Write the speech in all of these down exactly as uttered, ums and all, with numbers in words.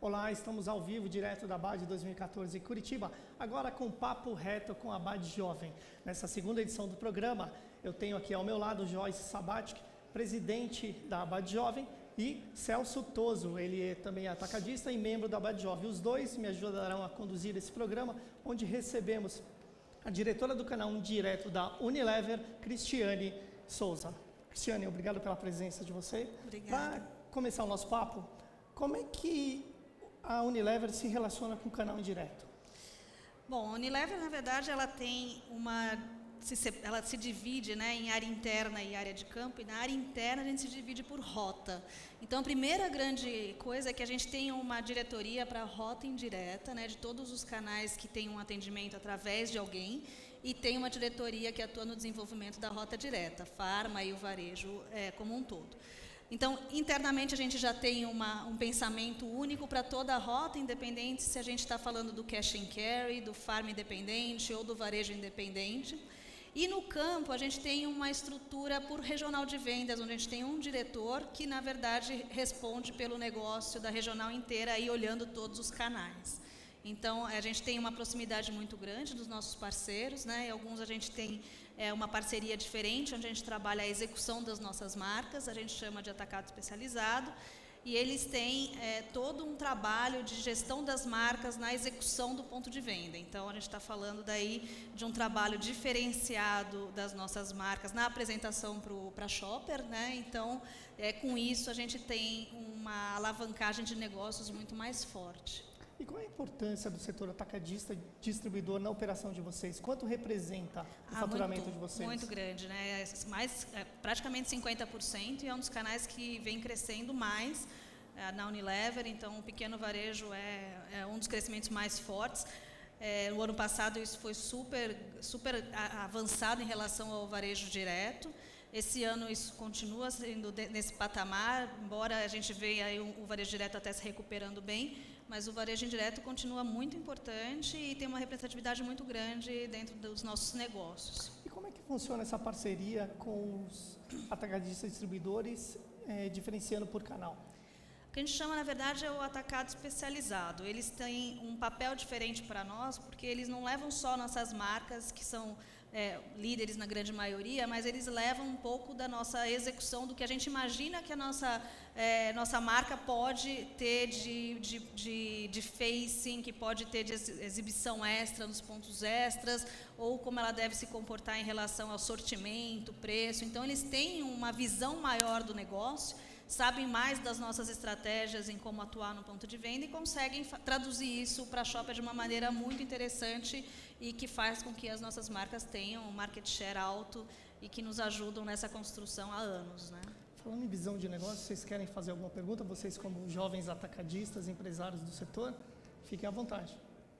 Olá, estamos ao vivo, direto da Abad dois mil e quatorze Curitiba, agora com Papo Reto com a Abad Jovem. Nessa segunda edição do programa, eu tenho aqui ao meu lado Joyce Sabatic, presidente da Abad Jovem, e Celso Toso, ele é também atacadista e membro da Abad Jovem. Os dois me ajudarão a conduzir esse programa, onde recebemos a diretora do canal um direto da Unilever, Cristiane Souza. Cristiane, obrigado pela presença de você. Obrigada. Para começar o nosso papo, como é que a Unilever se relaciona com o canal indireto? Bom, a Unilever, na verdade, ela tem uma... Ela se divide, né, em área interna e área de campo, e na área interna a gente se divide por rota. Então, a primeira grande coisa é que a gente tem uma diretoria para a rota indireta, né, de todos os canais que têm um atendimento através de alguém, e tem uma diretoria que atua no desenvolvimento da rota direta, farma e o varejo é, como um todo. Então, internamente a gente já tem uma, um pensamento único para toda a rota, independente se a gente está falando do cash and carry, do farm independente ou do varejo independente. E no campo a gente tem uma estrutura por regional de vendas, onde a gente tem um diretor que, na verdade, responde pelo negócio da regional inteira, aí olhando todos os canais. Então, a gente tem uma proximidade muito grande dos nossos parceiros, né? E alguns a gente tem é, uma parceria diferente, onde a gente trabalha a execução das nossas marcas, a gente chama de atacado especializado, e eles têm é, todo um trabalho de gestão das marcas na execução do ponto de venda. Então, a gente está falando daí de um trabalho diferenciado das nossas marcas na apresentação para shopper, né? Então, é, com isso, a gente tem uma alavancagem de negócios muito mais forte. E qual é a importância do setor atacadista distribuidor na operação de vocês? Quanto representa o ah, faturamento muito, de vocês? Muito grande, né? Mais, é, praticamente cinquenta por cento, e é um dos canais que vem crescendo mais é, na Unilever. Então, o pequeno varejo é, é um dos crescimentos mais fortes. É, no ano passado isso foi super, super avançado em relação ao varejo direto. Esse ano isso continua sendo nesse patamar, embora a gente veja aí o varejo direto até se recuperando bem, mas o varejo indireto continua muito importante e tem uma representatividade muito grande dentro dos nossos negócios. E como é que funciona essa parceria com os atacadistas distribuidores, é, diferenciando por canal? O que a gente chama, na verdade, é o atacado especializado. Eles têm um papel diferente para nós, porque eles não levam só nossas marcas, que são é, líderes na grande maioria, mas eles levam um pouco da nossa execução, do que a gente imagina que a nossa, é, nossa marca pode ter de, de, de, de facing, que pode ter de exibição extra nos pontos extras, ou como ela deve se comportar em relação ao sortimento, preço. Então, eles têm uma visão maior do negócio, sabem mais das nossas estratégias em como atuar no ponto de venda e conseguem traduzir isso para a shopper de uma maneira muito interessante e que faz com que as nossas marcas tenham um market share alto e que nos ajudam nessa construção há anos, né? Falando em visão de negócio, vocês querem fazer alguma pergunta? Vocês, como jovens atacadistas, empresários do setor, fiquem à vontade.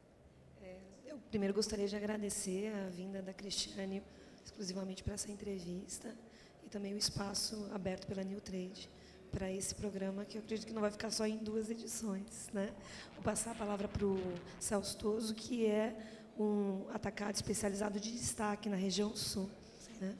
É, eu primeiro gostaria de agradecer a vinda da Cristiane exclusivamente para essa entrevista e também o espaço aberto pela New Trade para esse programa, que eu acredito que não vai ficar só em duas edições, né? Vou passar a palavra para o Celso Toso, que é um atacado especializado de destaque na região sul. Né?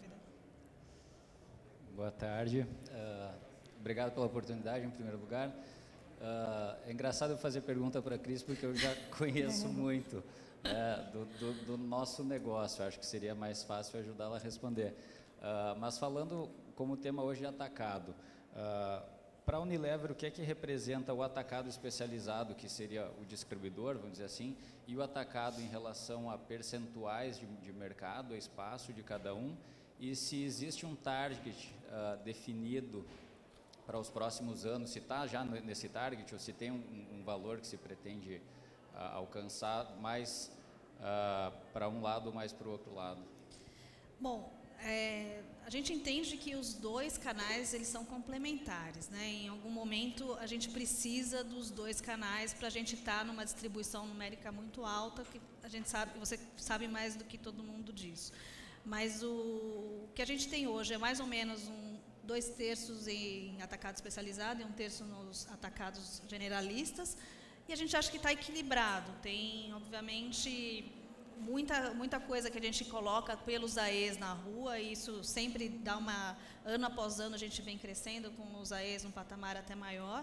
Boa tarde. Uh, obrigado pela oportunidade, em primeiro lugar. Uh, é engraçado eu fazer pergunta para a Cris, porque eu já conheço muito uh, do, do, do nosso negócio. Acho que seria mais fácil ajudá-la a responder. Uh, mas falando como o tema hoje é atacado, uh, para a Unilever, o que é que representa o atacado especializado, que seria o distribuidor, vamos dizer assim, e o atacado em relação a percentuais de, de mercado, a espaço de cada um, e se existe um target uh, definido para os próximos anos, se está já nesse target, ou se tem um, um valor que se pretende uh, alcançar mais uh, para um lado ou mais para o outro lado? Bom, É, a gente entende que os dois canais eles são complementares, né? Em algum momento a gente precisa dos dois canais para a gente estar tá numa distribuição numérica muito alta, que a gente sabe, você sabe mais do que todo mundo disso. Mas o, o que a gente tem hoje é mais ou menos um, dois terços em atacado especializado e um terço nos atacados generalistas, e a gente acha que está equilibrado. Tem, obviamente, muita, muita coisa que a gente coloca pelos A Es na rua, e isso sempre dá uma... Ano após ano a gente vem crescendo com os A Es num patamar até maior,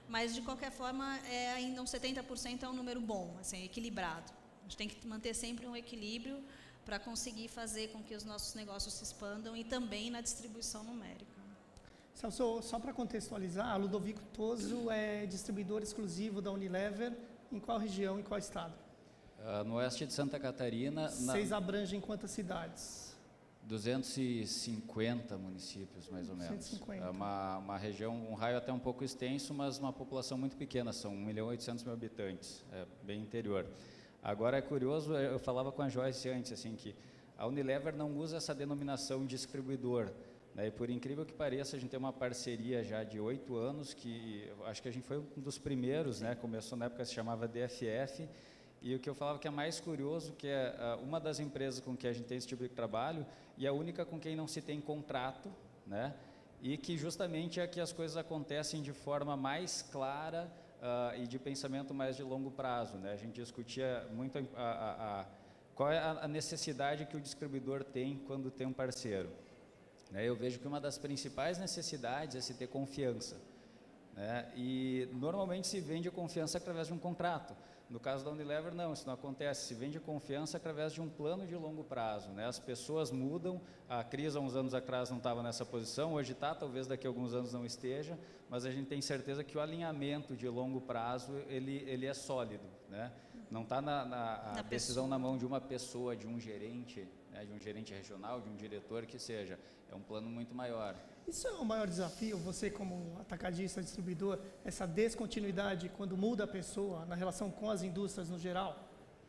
mas de qualquer forma é ainda uns setenta por cento é um número bom, assim, equilibrado. A gente tem que manter sempre um equilíbrio para conseguir fazer com que os nossos negócios se expandam e também na distribuição numérica. Celso, só para contextualizar, a Ludovico Toso é distribuidor exclusivo da Unilever em qual região, em qual estado? Uh, no oeste de Santa Catarina. Vocês na... abrangem quantas cidades? duzentos e cinquenta municípios, mais ou menos. duzentos e cinquenta. É uma, uma região, um raio até um pouco extenso, mas uma população muito pequena, são um milhão e oitocentos mil habitantes, é bem interior. Agora é curioso, eu falava com a Joyce antes, assim, que a Unilever não usa essa denominação distribuidor, né, e por incrível que pareça, a gente tem uma parceria já de oito anos, que acho que a gente foi um dos primeiros, né, começou na época que se chamava D F F, e o que eu falava que é mais curioso, que é uh, uma das empresas com que a gente tem esse tipo de trabalho e a única com quem não se tem contrato, né? E que justamente é que as coisas acontecem de forma mais clara uh, e de pensamento mais de longo prazo, né? A gente discutia muito a, a, a, qual é a necessidade que o distribuidor tem quando tem um parceiro, né? Eu vejo que uma das principais necessidades é se ter confiança, né? E normalmente se vende confiança através de um contrato. No caso da Unilever, não, isso não acontece. Se vende confiança através de um plano de longo prazo, né? As pessoas mudam, a Cris há uns anos atrás não estava nessa posição, hoje está, talvez daqui a alguns anos não esteja, mas a gente tem certeza que o alinhamento de longo prazo, ele, ele é sólido, né? Não está na, na a decisão na mão de uma pessoa, de um gerente, né? De um gerente regional, de um diretor, que seja. É um plano muito maior. Isso é o maior desafio, você como atacadista, distribuidor, essa descontinuidade quando muda a pessoa na relação com as indústrias no geral?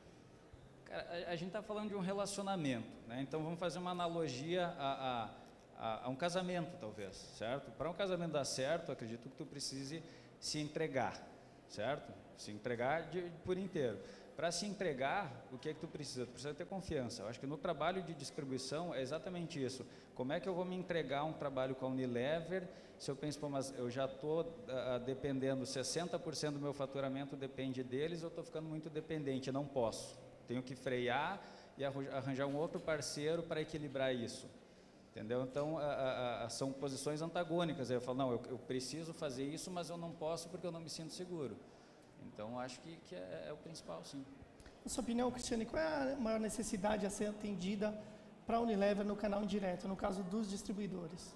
Cara, a, a gente está falando de um relacionamento, né? Então vamos fazer uma analogia a, a, a, a um casamento, talvez, certo? Para um casamento dar certo, acredito que tu precise se entregar, certo? Se entregar de, por inteiro. Para se entregar, o que é que tu precisa? Tu precisa ter confiança. Eu acho que no trabalho de distribuição é exatamente isso. Como é que eu vou me entregar um trabalho com a Unilever se eu penso, pô, mas eu já estou uh, dependendo, sessenta por cento do meu faturamento depende deles, eu estou ficando muito dependente, não posso. Tenho que frear e arranjar um outro parceiro para equilibrar isso. Entendeu? Então, uh, uh, uh, são posições antagônicas. Aí eu falo, não, eu, eu preciso fazer isso, mas eu não posso porque eu não me sinto seguro. Então, acho que, que é, é o principal, sim. Na sua opinião, Cristiane, qual é a maior necessidade a ser atendida para a Unilever no canal indireto, no caso dos distribuidores?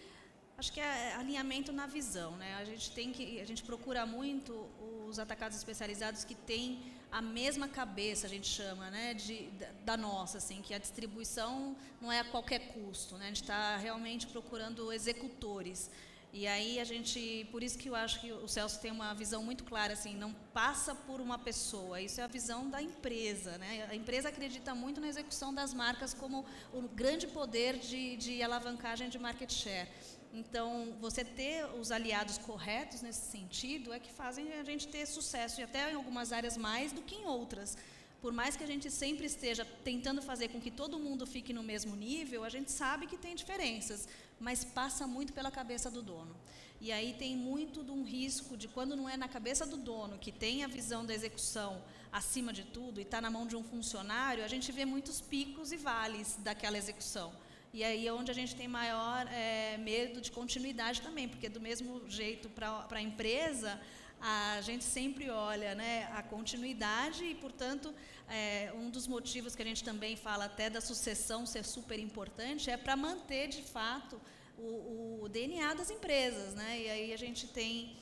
Acho que é alinhamento na visão, né? A gente tem que, a gente procura muito os atacados especializados que têm a mesma cabeça, a gente chama, né, de, da, da nossa, assim, que a distribuição não é a qualquer custo, né? A gente está realmente procurando executores. E aí a gente, por isso que eu acho que o Celso tem uma visão muito clara, assim, não passa por uma pessoa, isso é a visão da empresa, né? A empresa acredita muito na execução das marcas como o grande poder de, de alavancagem de market share. Então, você ter os aliados corretos nesse sentido é que fazem a gente ter sucesso, e até em algumas áreas mais do que em outras. Por mais que a gente sempre esteja tentando fazer com que todo mundo fique no mesmo nível, a gente sabe que tem diferenças, mas passa muito pela cabeça do dono. E aí tem muito de um risco de, quando não é na cabeça do dono, que tem a visão da execução acima de tudo e está na mão de um funcionário, a gente vê muitos picos e vales daquela execução. E aí é onde a gente tem maior é, medo de continuidade também, porque do mesmo jeito para a empresa, a gente sempre olha, né, a continuidade e, portanto, é, um dos motivos que a gente também fala até da sucessão ser super importante é para manter, de fato, o, o D N A das empresas, né? E aí a gente tem,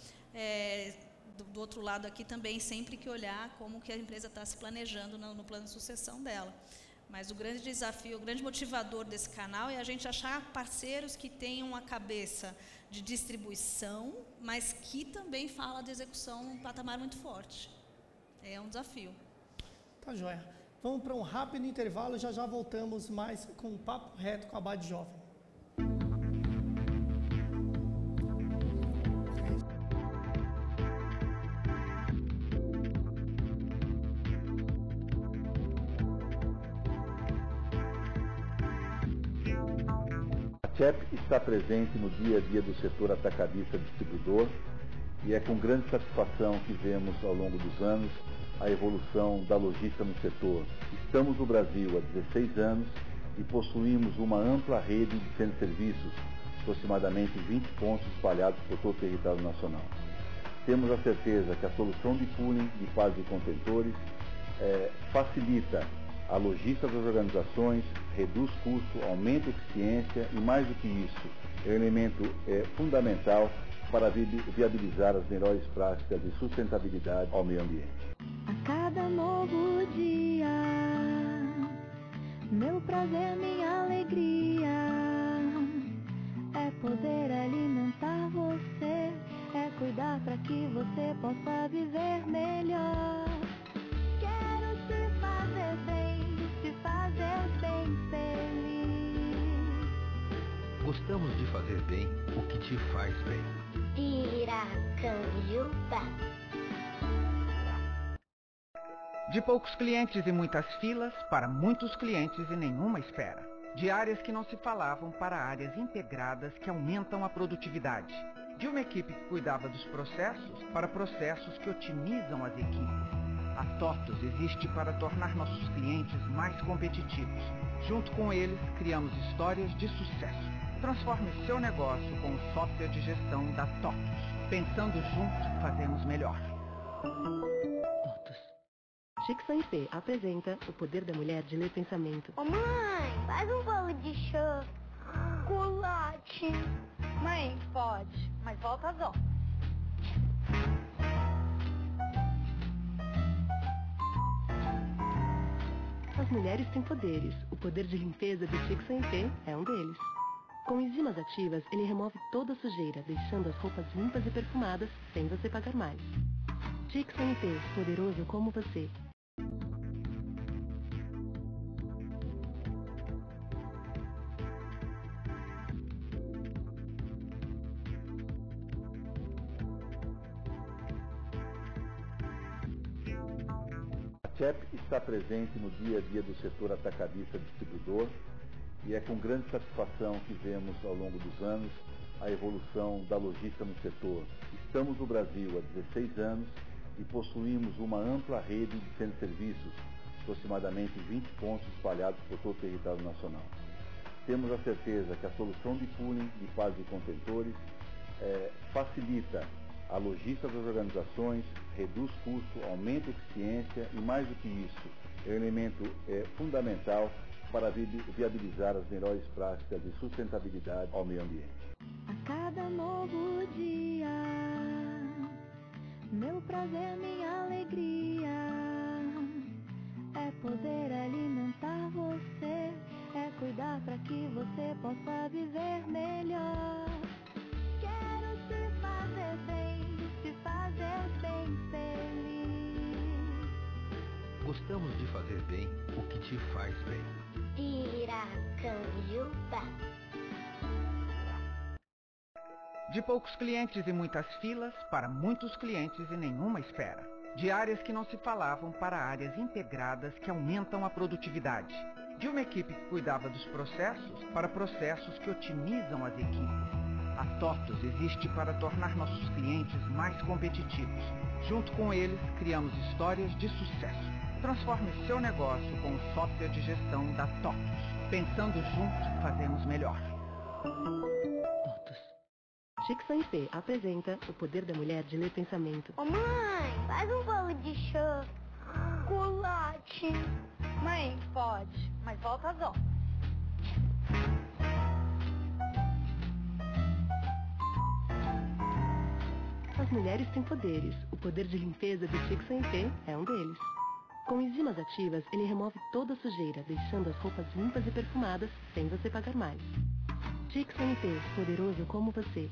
é, do, do outro lado aqui também, sempre que olhar como que a empresa está se planejando no, no plano de sucessão dela. Mas o grande desafio, o grande motivador desse canal é a gente achar parceiros que tenham a cabeça de distribuição, mas que também fala de execução num patamar muito forte. É um desafio. Tá joia. Vamos para um rápido intervalo e já já voltamos mais com um papo reto com a Abade Jovem. A C E P está presente no dia a dia do setor atacadista distribuidor e é com grande satisfação que vemos ao longo dos anos a evolução da logística no setor. Estamos no Brasil há dezesseis anos e possuímos uma ampla rede de centros de serviços, aproximadamente vinte pontos espalhados por todo o território nacional. Temos a certeza que a solução de pooling de pás e contentores é, facilita a logística das organizações, reduz custo, aumenta a eficiência e, mais do que isso, é um elemento é, fundamental para vi viabilizar as melhores práticas de sustentabilidade ao meio ambiente. A cada novo dia, meu prazer, minha alegria é poder alimentar você, é cuidar para que você possa viver melhor. Quero te fazer bem, te fazer bem feliz. Gostamos de fazer bem o que te faz bem. Piracanjuba. De poucos clientes e muitas filas, para muitos clientes e nenhuma espera. De áreas que não se falavam para áreas integradas que aumentam a produtividade. De uma equipe que cuidava dos processos para processos que otimizam as equipes. A TOTUS existe para tornar nossos clientes mais competitivos. Junto com eles, criamos histórias de sucesso. Transforme seu negócio com o software de gestão da TOTUS. Pensando junto, fazemos melhor. TOTUS. Chique P apresenta o poder da mulher de ler pensamento. Ô mãe, faz um bolo de chá. Chocolate. Mãe, pode, mas volta às onze. As mulheres têm poderes. O poder de limpeza de Chique P é um deles. Com enzimas ativas, ele remove toda a sujeira, deixando as roupas limpas e perfumadas, sem você pagar mais. Chique P, poderoso como você. A C E P está presente no dia a dia do setor atacadista distribuidor e é com grande satisfação que vemos ao longo dos anos a evolução da logística no setor. Estamos no Brasil há dezesseis anos e possuímos uma ampla rede de centros de serviços, aproximadamente vinte pontos espalhados por todo o território nacional. Temos a certeza que a solução de pooling de pás e contentores é, facilita a logística das organizações, reduz custo, aumenta a eficiência e, mais do que isso, é um elemento é, fundamental para vi viabilizar as melhores práticas de sustentabilidade ao meio ambiente. A cada novo dia, meu prazer, minha alegria é poder alimentar você, é cuidar para que você possa viver melhor. Quero te fazer bem, te fazer bem feliz. Gostamos de fazer bem o que te faz bem. Piracanjuba. De poucos clientes e muitas filas, para muitos clientes e nenhuma espera. De áreas que não se falavam para áreas integradas que aumentam a produtividade. De uma equipe que cuidava dos processos para processos que otimizam as equipes. A TOTUS existe para tornar nossos clientes mais competitivos. Junto com eles, criamos histórias de sucesso. Transforme seu negócio com o software de gestão da TOTUS. Pensando junto, fazemos melhor. TOTUS. Chique P apresenta o poder da mulher de ler pensamento. Ô mãe, faz um bolo de chá. Chocolate. Mãe, pode, mas volta às onze. As mulheres têm poderes. O poder de limpeza de Chique P é um deles. Com enzimas ativas, ele remove toda a sujeira, deixando as roupas limpas e perfumadas, sem você pagar mais. Chique P, poderoso como você.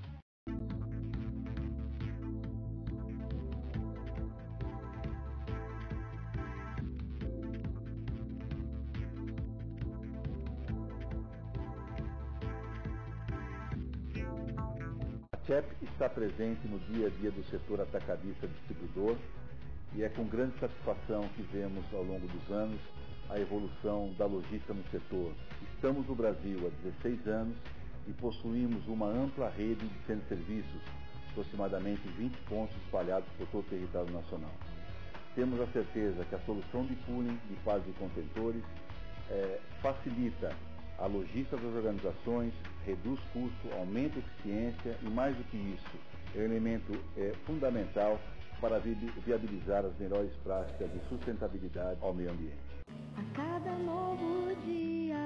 A C E P está presente no dia a dia do setor atacadista distribuidor e é com grande satisfação que vemos ao longo dos anos a evolução da logística no setor. Estamos no Brasil há dezesseis anos e possuímos uma ampla rede de centros de serviços, aproximadamente vinte pontos espalhados por todo o território nacional. Temos a certeza que a solução de pooling de pás e contentores é, facilita a logística das organizações, reduz custo, aumenta a eficiência e, mais do que isso, é um elemento é, fundamental para viabilizar as melhores práticas de sustentabilidade ao meio ambiente. A cada novo dia,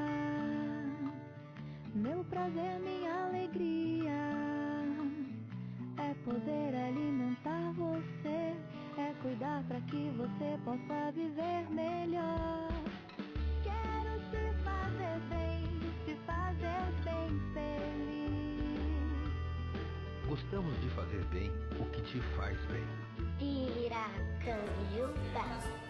meu prazer, minha alegria é poder alimentar você, é cuidar para que você possa viver melhor. Quero te fazer bem, te fazer bem feliz. Gostamos de fazer bem o que te faz bem. Piracanjuba.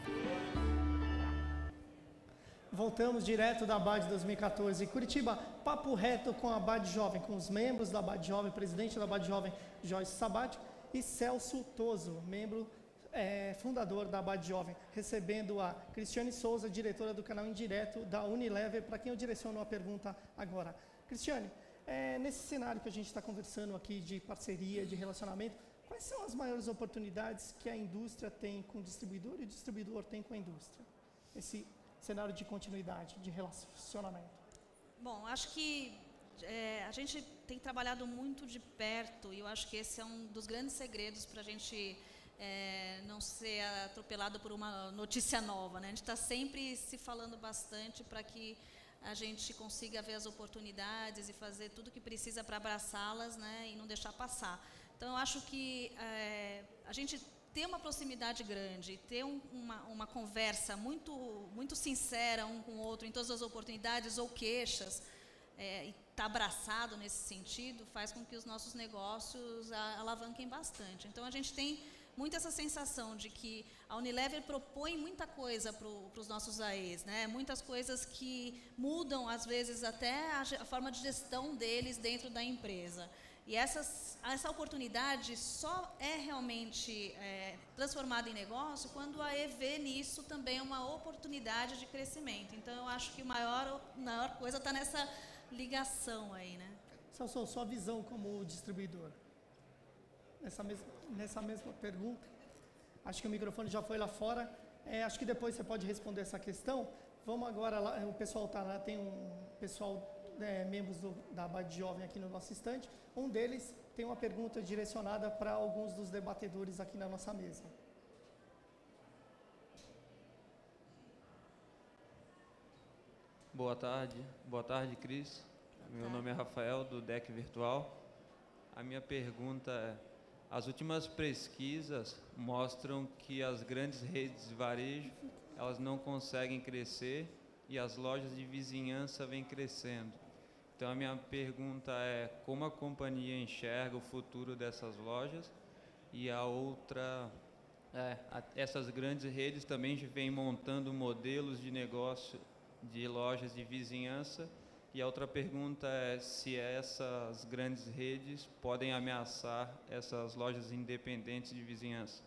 Voltamos direto da Abade dois mil e quatorze. Curitiba, papo reto com a Abade Jovem, com os membros da Abade Jovem, presidente da Abade Jovem, Joyce Sabat, e Celso Toso, membro é, fundador da Abade Jovem, recebendo a Cristiane Souza, diretora do canal Indireto da Unilever, para quem eu direciono a pergunta agora. Cristiane, é, nesse cenário que a gente está conversando aqui de parceria, de relacionamento, quais são as maiores oportunidades que a indústria tem com o distribuidor e o distribuidor tem com a indústria? Esse cenário de continuidade, de relacionamento. Bom, acho que é, a gente tem trabalhado muito de perto e eu acho que esse é um dos grandes segredos para a gente é, não ser atropelado por uma notícia nova, né? A gente está sempre se falando bastante para que a gente consiga ver as oportunidades e fazer tudo o que precisa para abraçá-las, né, e não deixar passar. Então, eu acho que é, a gente ter uma proximidade grande, ter um, uma, uma conversa muito, muito sincera um com o outro em todas as oportunidades ou queixas, é, e estar tá abraçado nesse sentido, faz com que os nossos negócios a, alavanquem bastante. Então, a gente tem muito essa sensação de que a Unilever propõe muita coisa para os nossos A Es, né? Muitas coisas que mudam, às vezes, até a, a forma de gestão deles dentro da empresa. E essas, essa oportunidade só é realmente é, transformada em negócio quando a A E vê nisso também uma oportunidade de crescimento. Então, eu acho que a maior, maior coisa está nessa ligação aí, né? Celso, sua visão como distribuidor. Nessa mesma, nessa mesma pergunta, acho que o microfone já foi lá fora. É, acho que depois você pode responder essa questão. Vamos agora lá, o pessoal está lá, tem um pessoal... É, membros do, da Abade Jovem aqui no nosso estande. Um deles tem uma pergunta direcionada para alguns dos debatedores aqui na nossa mesa. Boa tarde, boa tarde, Cris. Meu nome é Rafael, do D E C Virtual. A minha pergunta é: as últimas pesquisas mostram que as grandes redes de varejo, elas não conseguem crescer e as lojas de vizinhança vêm crescendo. Então, a minha pergunta é: como a companhia enxerga o futuro dessas lojas? E a outra, é, a, essas grandes redes também vêm montando modelos de negócio de lojas de vizinhança. E a outra pergunta é se essas grandes redes podem ameaçar essas lojas independentes de vizinhança.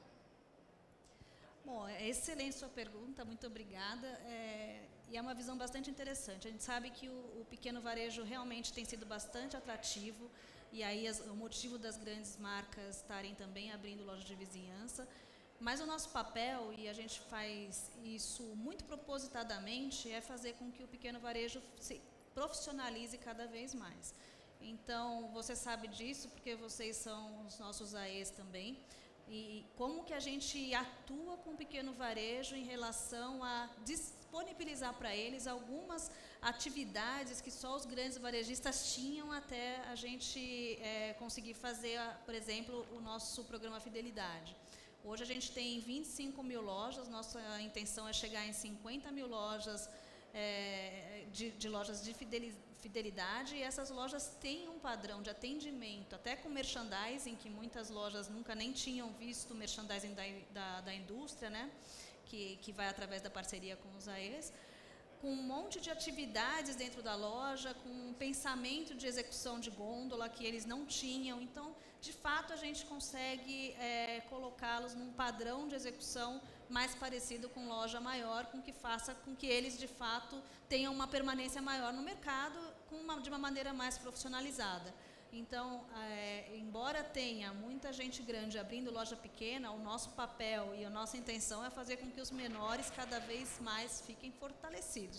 Bom, é excelente sua pergunta, muito obrigada. É, e é uma visão bastante interessante. A gente sabe que o, o pequeno varejo realmente tem sido bastante atrativo, e aí as, o motivo das grandes marcas estarem também abrindo lojas de vizinhança. Mas o nosso papel, e a gente faz isso muito propositadamente, é fazer com que o pequeno varejo se profissionalize cada vez mais. Então, você sabe disso porque vocês são os nossos A Es também. E como que a gente atua com o pequeno varejo em relação a disponibilizar para eles algumas atividades que só os grandes varejistas tinham até a gente é, conseguir fazer, por exemplo, o nosso programa Fidelidade. Hoje a gente tem vinte e cinco mil lojas, nossa intenção é chegar em cinquenta mil lojas, é, de, de lojas de fidelidade, e essas lojas têm um padrão de atendimento, até com merchandising, que muitas lojas nunca nem tinham visto merchandising da, da, da indústria, né? que, que vai através da parceria com os A Es, com um monte de atividades dentro da loja, com um pensamento de execução de gôndola que eles não tinham. Então, de fato, a gente consegue é, colocá-los num padrão de execução mais parecido com loja maior, com que faça com que eles, de fato, tenham uma permanência maior no mercado com uma, de uma maneira mais profissionalizada. Então, é, embora tenha muita gente grande abrindo loja pequena, o nosso papel e a nossa intenção é fazer com que os menores cada vez mais fiquem fortalecidos.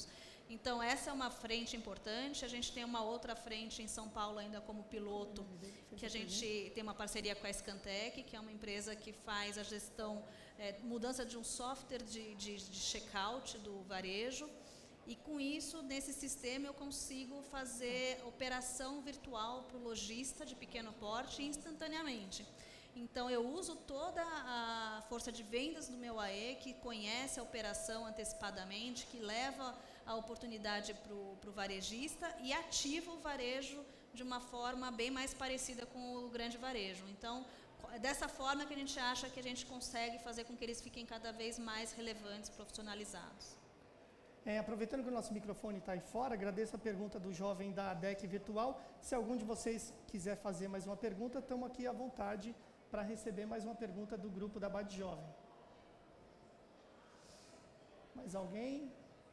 Então, essa é uma frente importante. A gente tem uma outra frente em São Paulo ainda como piloto, que a gente tem uma parceria com a Scantec, que é uma empresa que faz a gestão, é, mudança de um software de, de, de check-out do varejo. E com isso, nesse sistema, eu consigo fazer operação virtual para o lojista de pequeno porte instantaneamente. Então, eu uso toda a força de vendas do meu A E, que conhece a operação antecipadamente, que leva a oportunidade para o varejista e ativa o varejo de uma forma bem mais parecida com o grande varejo. Então, é dessa forma que a gente acha que a gente consegue fazer com que eles fiquem cada vez mais relevantes, profissionalizados. É, aproveitando que o nosso microfone está aí fora, agradeço a pergunta do jovem da D E C Virtual. Se algum de vocês quiser fazer mais uma pergunta, estamos aqui à vontade para receber mais uma pergunta do grupo da Bad Jovem. Mais alguém?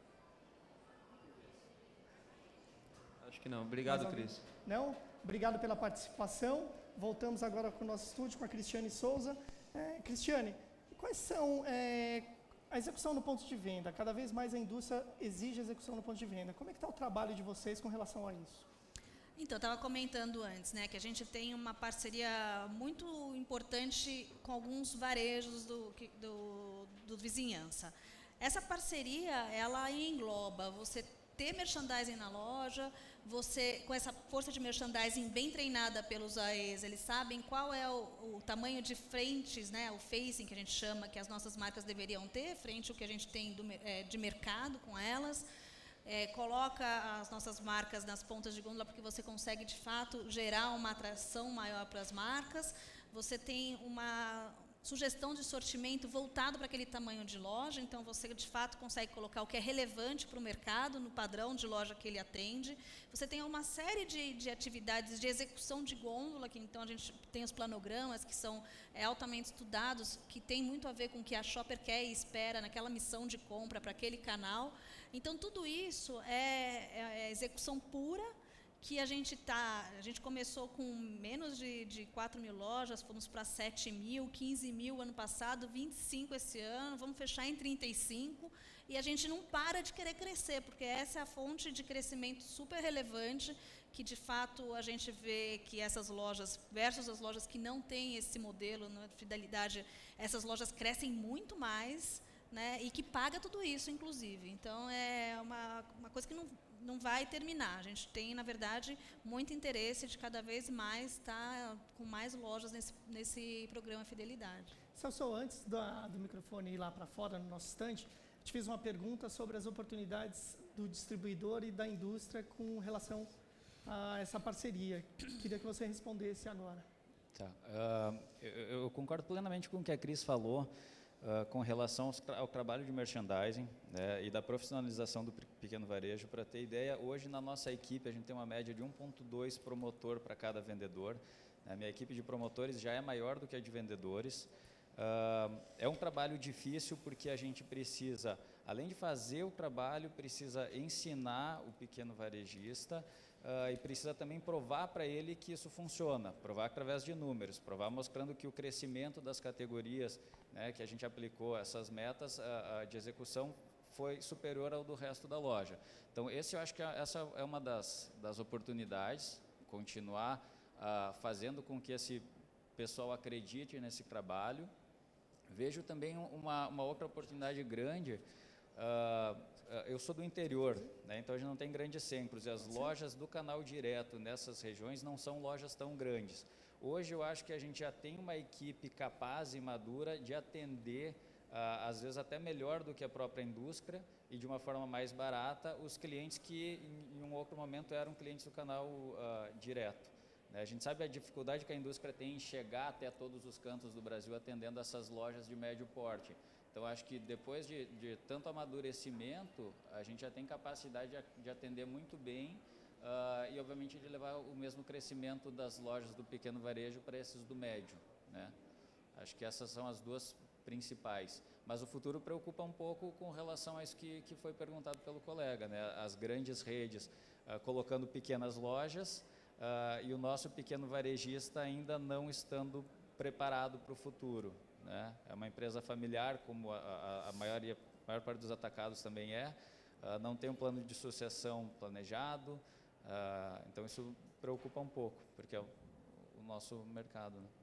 Acho que não. Obrigado, Cris. Não? Obrigado pela participação. Voltamos agora com o nosso estúdio, com a Cristiane Souza. É, Cristiane, quais são é, a execução no ponto de venda? Cada vez mais a indústria exige execução no ponto de venda. Como é que está o trabalho de vocês com relação a isso? Então, eu estava comentando antes, né, que a gente tem uma parceria muito importante com alguns varejos do, do, do vizinhança. Essa parceria, ela engloba você ter merchandising na loja, você, com essa força de merchandising bem treinada pelos A Es, eles sabem qual é o, o tamanho de frentes, né, o facing que a gente chama, que as nossas marcas deveriam ter, frente ao que a gente tem do, é, de mercado com elas. É, coloca as nossas marcas nas pontas de gôndola porque você consegue, de fato, gerar uma atração maior para as marcas. Você tem uma sugestão de sortimento voltado para aquele tamanho de loja, então você, de fato, consegue colocar o que é relevante para o mercado, no padrão de loja que ele atende. Você tem uma série de, de atividades de execução de gôndola, que então a gente tem os planogramas, que são é, altamente estudados, que tem muito a ver com o que a shopper quer e espera naquela missão de compra para aquele canal. Então, tudo isso é, é execução pura, que a gente tá, a gente começou com menos de, de quatro mil lojas, fomos para sete mil, quinze mil ano passado, vinte e cinco esse ano, vamos fechar em trinta e cinco, e a gente não para de querer crescer, porque essa é a fonte de crescimento super relevante, que de fato a gente vê que essas lojas, versus as lojas que não têm esse modelo, né, de fidelidade, essas lojas crescem muito mais, né, e que paga tudo isso, inclusive. Então, é uma, uma coisa que não, não vai terminar. A gente tem, na verdade, muito interesse de cada vez mais estar com mais lojas nesse, nesse programa Fidelidade. Celso, antes da, do microfone ir lá para fora, no nosso estande, eu te fiz uma pergunta sobre as oportunidades do distribuidor e da indústria com relação a essa parceria. Queria que você respondesse agora. Tá. Uh, eu, eu concordo plenamente com o que a Cris falou. Uh, com relação ao, ao trabalho de merchandising, né, e da profissionalização do pequeno varejo. Para ter ideia, hoje na nossa equipe a gente tem uma média de um ponto dois promotor para cada vendedor. A minha equipe de promotores já é maior do que a de vendedores. Uh, é um trabalho difícil porque a gente precisa, além de fazer o trabalho, precisa ensinar o pequeno varejista uh, e precisa também provar para ele que isso funciona, provar através de números, provar mostrando que o crescimento das categorias, né, que a gente aplicou essas metas uh, uh, de execução foi superior ao do resto da loja. Então, esse eu acho que essa é uma das, das oportunidades, continuar uh, fazendo com que esse pessoal acredite nesse trabalho. Vejo também uma, uma outra oportunidade grande. Uh, eu sou do interior, né, então a gente não tem grandes centros, e as lojas do canal direto nessas regiões não são lojas tão grandes. Hoje eu acho que a gente já tem uma equipe capaz e madura de atender, uh, às vezes até melhor do que a própria indústria, e de uma forma mais barata, os clientes que em, em um outro momento eram clientes do canal uh, direto. A gente sabe a dificuldade que a indústria tem em chegar até todos os cantos do Brasil atendendo essas lojas de médio porte. Então, acho que depois de, de tanto amadurecimento, a gente já tem capacidade de, de atender muito bem uh, e, obviamente, de levar o mesmo crescimento das lojas do pequeno varejo para esses do médio, né? Acho que essas são as duas principais. Mas o futuro preocupa um pouco com relação a isso que, que foi perguntado pelo colega, né? As grandes redes uh, colocando pequenas lojas, Uh, e o nosso pequeno varejista ainda não estando preparado para o futuro, né? É uma empresa familiar, como a, a, a, maioria, a maior parte dos atacados também é, uh, não tem um plano de sucessão planejado, uh, então isso preocupa um pouco, porque é o, o nosso mercado. Né?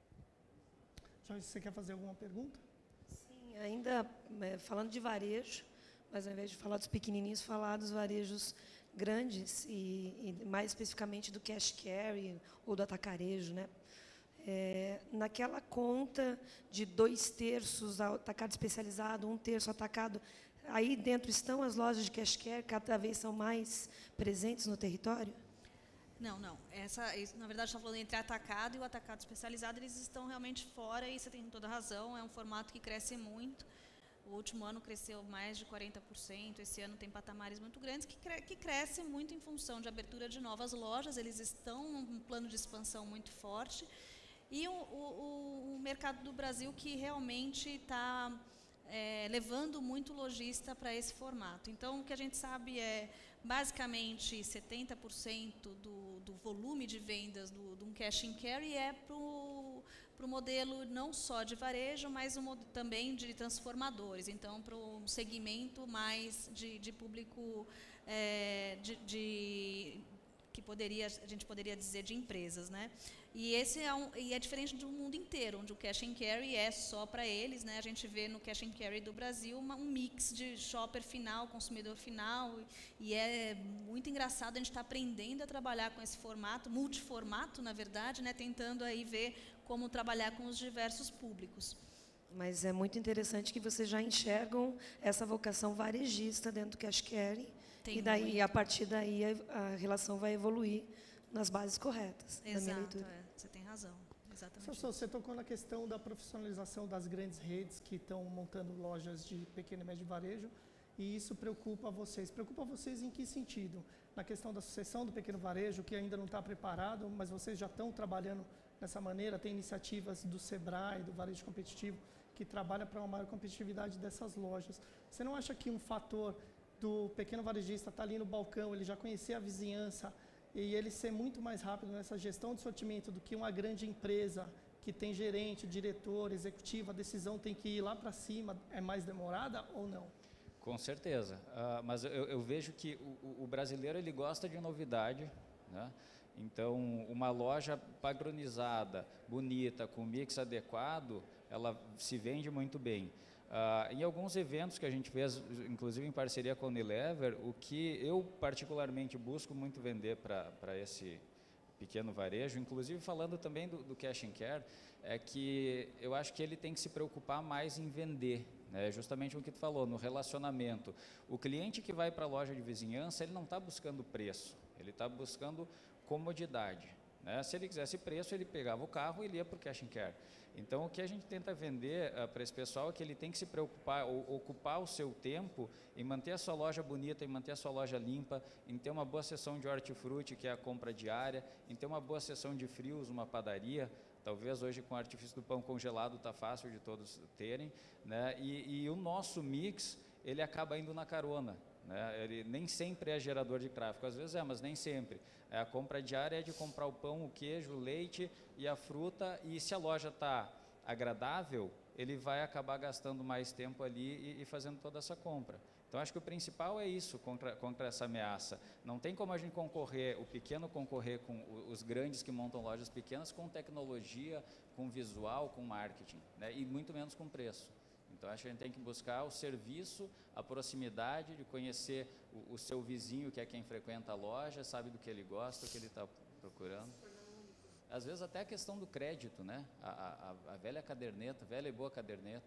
Joyce, você quer fazer alguma pergunta? Sim, ainda é, falando de varejo, mas ao invés de falar dos pequenininhos, falar dos varejos grandes e, e mais especificamente do cash carry ou do atacarejo, né? É, naquela conta de dois terços atacado especializado, um terço atacado, aí dentro estão as lojas de cash carry, cada vez são mais presentes no território? Não, não. Essa, isso, na verdade, está falando entre atacado e o atacado especializado, eles estão realmente fora e você tem toda a razão, é um formato que cresce muito. O último ano cresceu mais de quarenta por cento, esse ano tem patamares muito grandes, que, cre que crescem muito em função de abertura de novas lojas, eles estão num plano de expansão muito forte. E o, o, o mercado do Brasil que realmente está é, levando muito lojista para esse formato. Então, o que a gente sabe é, basicamente, setenta por cento do, do volume de vendas do, do cash and carry é para o modelo não só de varejo, mas um, também de transformadores. Então, para um segmento mais de, de público, é, de, de, que poderia, a gente poderia dizer de empresas, né? E esse é, um, e é diferente do mundo inteiro, onde o cash and carry é só para eles, né? A gente vê no cash and carry do Brasil uma, um mix de shopper final, consumidor final, e é muito engraçado a gente estar tá aprendendo a trabalhar com esse formato, multiformato, na verdade, né? Tentando aí ver como trabalhar com os diversos públicos. Mas é muito interessante que vocês já enxergam essa vocação varejista dentro do cash carry, Tem e daí muito. a partir daí a, a relação vai evoluir nas bases corretas. Exato, da minha leitura. É, você tem razão. Exatamente. Professor, você tocou na questão da profissionalização das grandes redes que estão montando lojas de pequeno e médio varejo, e isso preocupa vocês. Preocupa vocês em que sentido? Na questão da sucessão do pequeno varejo, que ainda não está preparado, mas vocês já estão trabalhando dessa maneira, tem iniciativas do Sebrae, do Varejo Competitivo, que trabalha para uma maior competitividade dessas lojas. Você não acha que um fator do pequeno varejista estar tá ali no balcão, ele já conhecer a vizinhança, e ele ser muito mais rápido nessa gestão de sortimento do que uma grande empresa que tem gerente, diretor, executivo, a decisão tem que ir lá para cima, é mais demorada ou não? Com certeza, uh, mas eu, eu vejo que o, o brasileiro ele gosta de novidade, né? Então uma loja padronizada, bonita, com mix adequado, ela se vende muito bem. Uh, em alguns eventos que a gente fez, inclusive em parceria com a Unilever, o que eu particularmente busco muito vender para esse pequeno varejo, inclusive falando também do, do cash and care, é que eu acho que ele tem que se preocupar mais em vender, né? Justamente o que tu falou, no relacionamento. O cliente que vai para a loja de vizinhança, ele não está buscando preço, ele está buscando comodidade, né? Se ele quisesse preço, ele pegava o carro e ia para o cash and care. Então, o que a gente tenta vender uh, para esse pessoal é que ele tem que se preocupar, ou, ocupar o seu tempo em manter a sua loja bonita, em manter a sua loja limpa, em ter uma boa seção de hortifruti, que é a compra diária, em ter uma boa seção de frios, uma padaria. Talvez hoje com o artifício do pão congelado está fácil de todos terem, né? E, e o nosso mix, ele acaba indo na carona, né? Ele nem sempre é gerador de tráfego, às vezes é, mas nem sempre. É, a compra diária é de comprar o pão, o queijo, o leite e a fruta, e se a loja está agradável, ele vai acabar gastando mais tempo ali e, e fazendo toda essa compra. Então, acho que o principal é isso, contra, contra essa ameaça. Não tem como a gente concorrer, o pequeno concorrer com os grandes que montam lojas pequenas com tecnologia, com visual, com marketing, né? E muito menos com preço. Então, acho que a gente tem que buscar o serviço, a proximidade de conhecer o, o seu vizinho, que é quem frequenta a loja, sabe do que ele gosta, o que ele está procurando. Às vezes até a questão do crédito, né? A, a, a velha caderneta, velha e boa caderneta.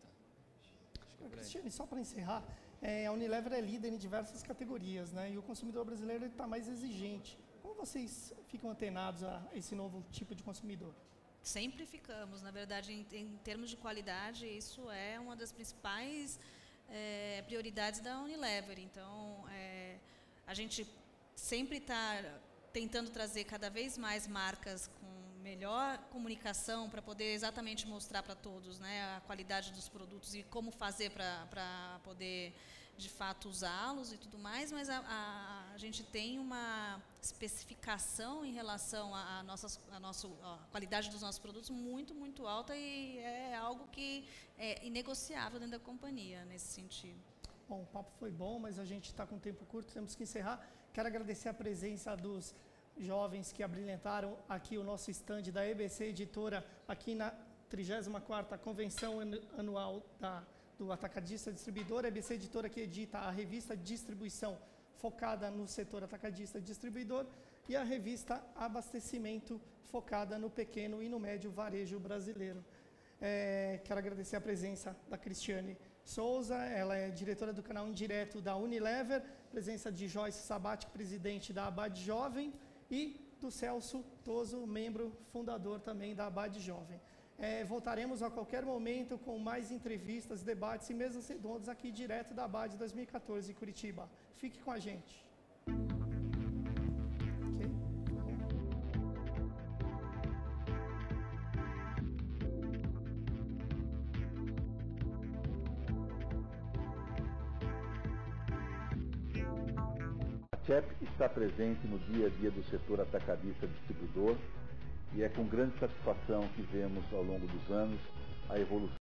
Acho que é Cristiane, só para encerrar, é, a Unilever é líder em diversas categorias, né? E o consumidor brasileiro está mais exigente. Como vocês ficam antenados a esse novo tipo de consumidor? Sempre ficamos, na verdade, em, em termos de qualidade, isso é uma das principais é, prioridades da Unilever. Então, é, a gente sempre está tentando trazer cada vez mais marcas com melhor comunicação para poder exatamente mostrar para todos, né, a qualidade dos produtos e como fazer para poder, de fato, usá-los e tudo mais, mas a, a, a gente tem uma especificação em relação à a nossas, a nossa, a qualidade dos nossos produtos muito, muito alta, e é algo que é inegociável dentro da companhia, nesse sentido. Bom, o papo foi bom, mas a gente está com tempo curto, temos que encerrar. Quero agradecer a presença dos jovens que abrilhantaram aqui o nosso stand da E B C Editora, aqui na trigésima quarta Convenção Anual da, do Atacadista Distribuidor. A E B C Editora que edita a revista Distribuição, focada no setor atacadista distribuidor, e a revista Abastecimento, focada no pequeno e no médio varejo brasileiro. É, quero agradecer a presença da Cristiane Souza, ela é diretora do canal Indireto da Unilever, presença de Joyce Sabatic, presidente da Abad Jovem, e do Celso Toso, membro fundador também da Abad Jovem. É, voltaremos a qualquer momento com mais entrevistas, debates e mesas redondas aqui direto da Abad dois mil e quatorze, Curitiba. Fique com a gente. A C E P está presente no dia a dia do setor atacadista distribuidor e é com grande satisfação que vemos ao longo dos anos a evolução